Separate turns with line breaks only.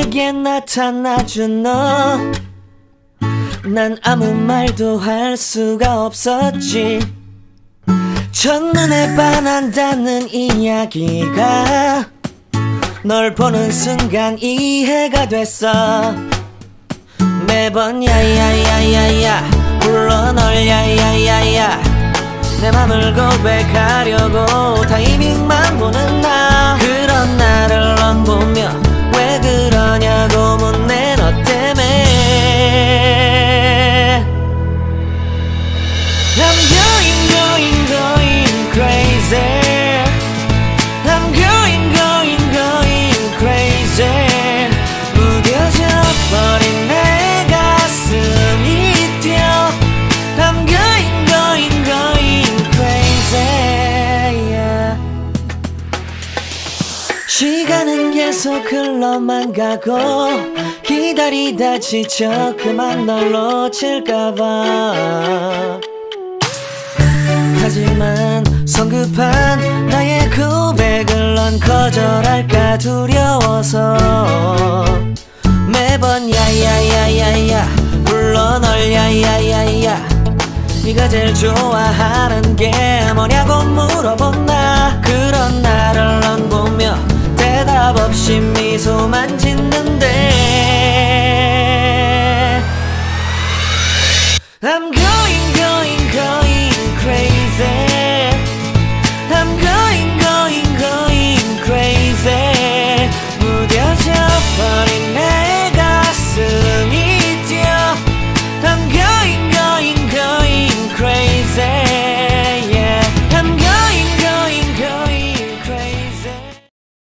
내게 나타나준 너, 난 아무 말도 할 수가 없었지. 첫눈에 반한다는 이야기가 널 보는 순간 이해가 됐어. 매번 야야야야야 불러 널 야야야야, 내 맘을 고백하려고 타이밍만 보는 나. 그런 나를 넌 보며 왜 그러냐고 묻네. 너 때문에 I'm going crazy. I'm going crazy. 무뎌져 버린 내 가슴이 뛰어. I'm going crazy, yeah. 시간은 계속 흘러만 가고 기다리다 지쳐 그만 널 놓칠까봐. 하지만 성급한 나의 고백을 넌 거절할까 두려워서 매번 야야야야야 불러 널 야야야야. 네가 제일 좋아하는 게 뭐냐고 물어본 나.